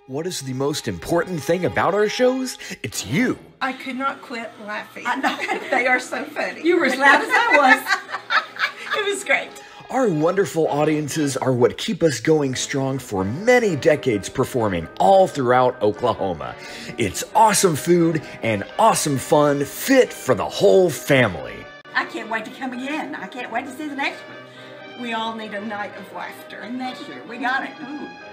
What is the most important thing about our shows? It's you. I could not quit laughing. I know. They are so funny. You were as loud as I was. It was great. Our wonderful audiences are what keep us going strong for many decades performing all throughout Oklahoma. It's awesome food and awesome fun fit for the whole family. I can't wait to come again. I can't wait to see the next one. We all need a night of laughter. And next year, we got it. Ooh.